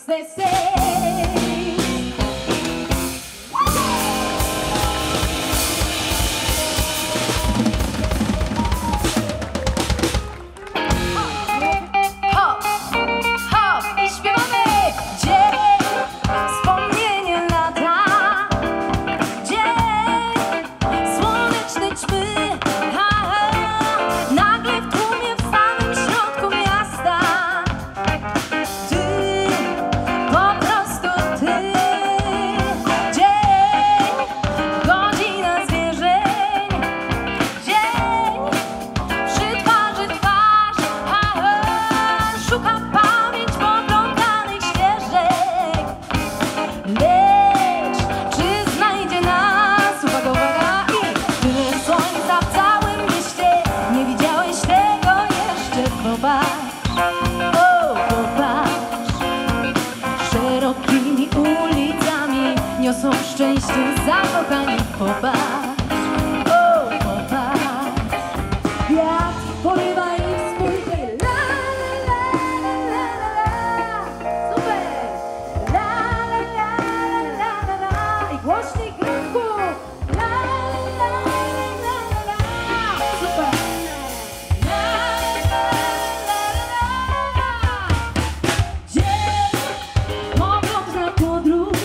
Niosą szczęście zakochani, popatrz, o popatrz. Wiatr porywa ich spójrz, la la la la la la. Super! La la la la la la. I głośniej krótko. La la la la la la. Super! La la la la la. Dzień, powrót na podróż.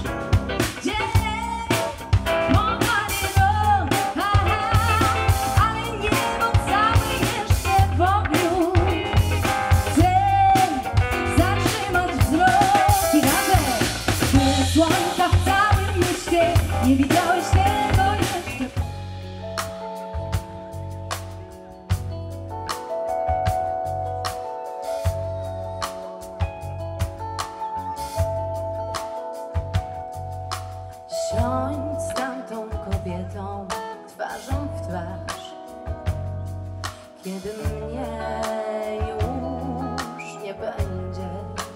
Słońca w całym mieście, nie widziałeś tego jeszcze. Siądź z tamtą kobietą twarzą w twarz, kiedy mnie już nie będzie.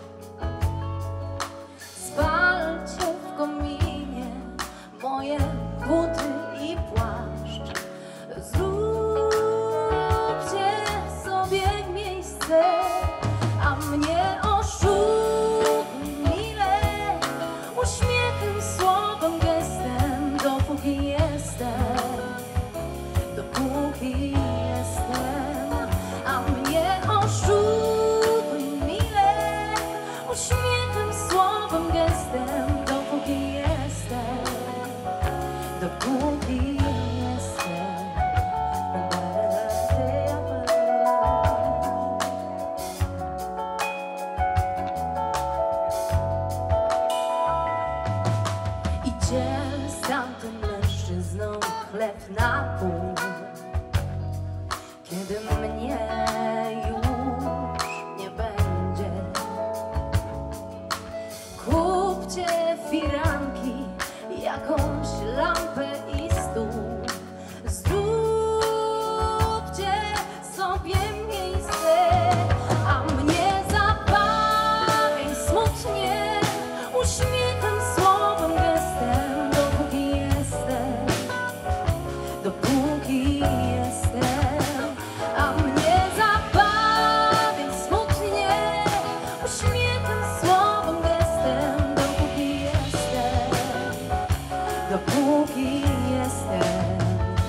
Spalcie w kominie moje buty i płaszcz. Zróbcie sobie miejsce, a mnie oszukuj mile, uśmiechem, słowem, gestem, dopóki jestem, dopóki jestem, a mnie oszukuj mile, uśmiechem, słowem, gestem, dopóki jestem, dopóki jestem. Idzie z tamtym mężczyzną chleb na pół, kiedy mnie już nie będzie. Kupcie firanki, jakąś lampę i stół. Zróbcie sobie miejsce, a mnie zabawiaj smutnie, uśmiechem, słowem, gestem, dopóki jestem, dopóki jestem, a mnie zabawiaj smutnie, uśmiechem, słowem, gestem, dopóki jestem, dopóki jestem.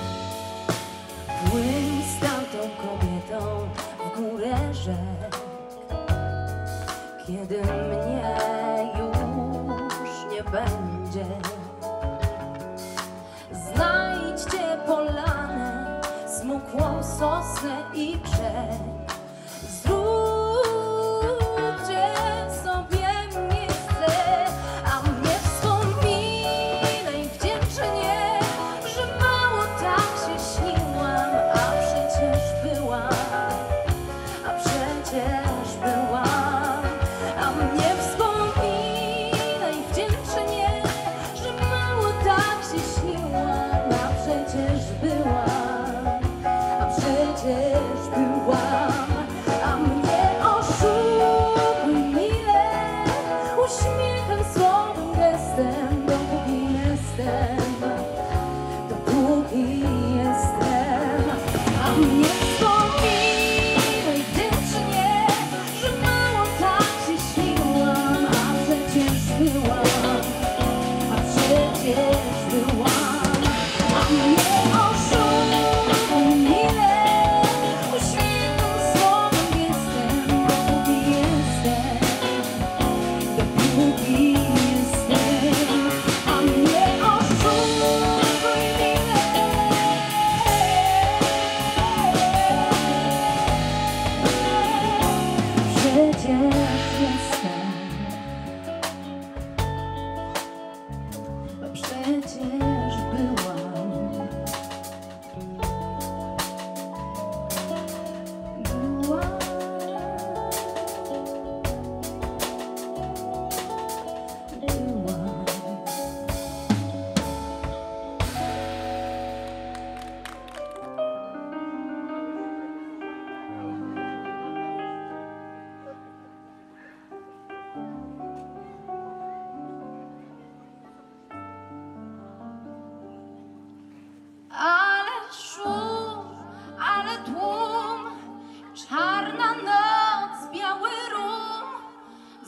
Płyń z tamtą kobietą w górę rzek, kiedy mnie już nie będzie. Znajdźcie polanę, smukłą sosnę i brzeg. Zróbcie sobie miejsce, a mnie wspominaj wdzięcznie, że mało tak się śniłam, a przecież byłam, a przecież byłam, a mnie wspominaj wdzięcznie, że mało tak się śniłam, a przecież byłam, a przecież byłam, a mnie oszukuj mile, uśmiechem, słowem, gestem, dopóki jestem, dopóki jestem, a mnie wspominaj wiecznie, że mało tak się śniłam, a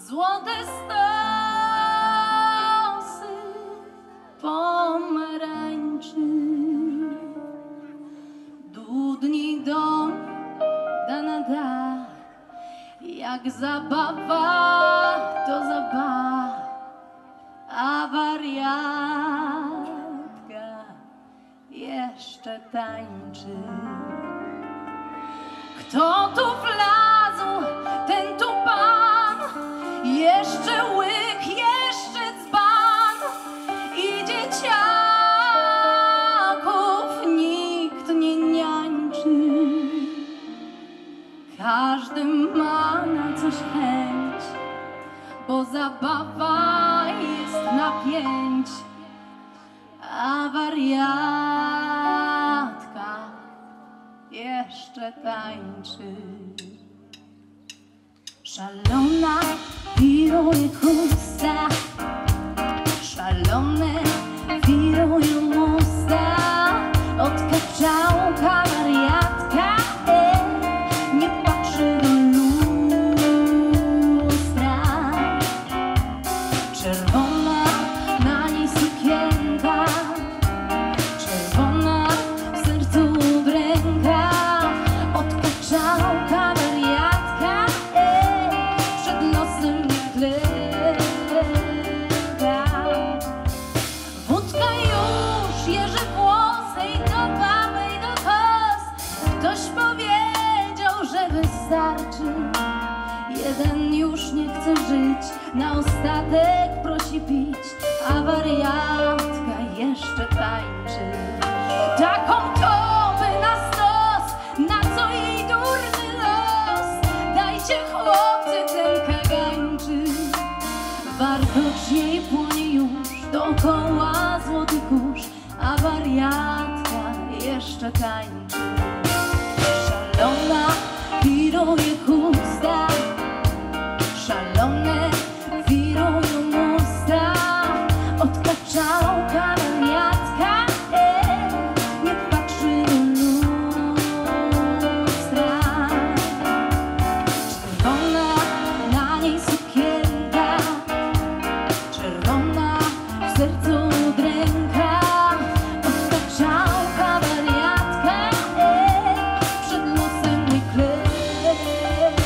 złote stosy pomarańczy. Dudni dom da, jak zabawa to zabawa, a wariatka jeszcze tańczy. Kto tu wlazł, ten tu pan, jeszcze łyk, jeszcze dzban i dzieciaków nikt nie niańczy. Każdy ma na coś chęć, bo zabawa jest na pięć, a wariatka jeszcze tańczy. Szalona wiruje chusta, szalone wirują usta. Od kaczałka wariatka nie patrzy do lustra. Czerwona na niej sukienka, czerwona w sercu dręka. Od kaczałka wariatka przed nosem nie klęka. Wódka już jeży włosy i do baby i do kos. Ktoś powiedział, że wystarczy. Jeden już nie chce żyć, na ostatek prosi pić, a wariatka jeszcze tańczy. Taką tobę na stos, na co jej durny los. Dajcie chłopcy ten kagańczy. Warkocz jej płonie już dookoła złoty kurz, a wariatka jeszcze tańczy. Szalona wiruje chusta, szalone wirują usta. Od kaczałka wariatka nie patrzy do lustra. Czerwona na niej sukienka, czerwona w sercu dręka. Od kaczałka wariatka przed nosem nie klęka.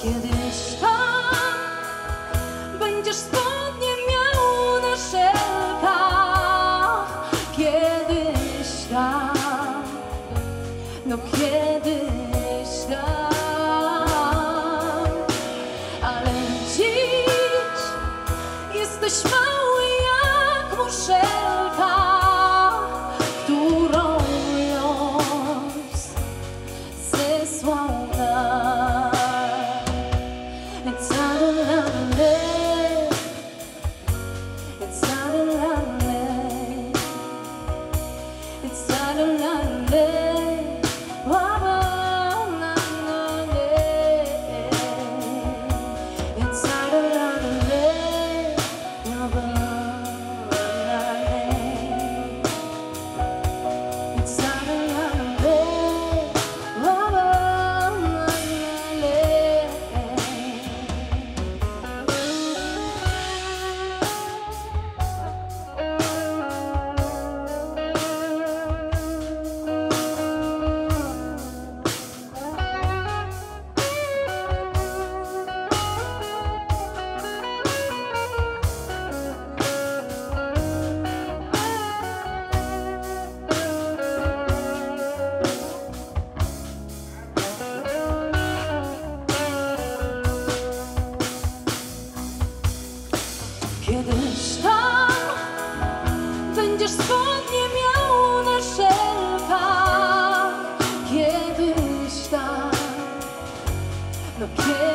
Kiedyś tam będziesz spodnie miał na szelkach. Kiedyś tam, no kiedyś tam. Ale dziś jesteś mały jak muszelka, którą los zesłał nam. It's not a lonely, it's not a lonely, it's not a lonely, oh, not lonely. It's not a lonely, oh, not lonely. It's not a lonely, oh, not lonely. Kiedyś tam będziesz spodnie miał na szelkach. Kiedyś tam, no kiedyś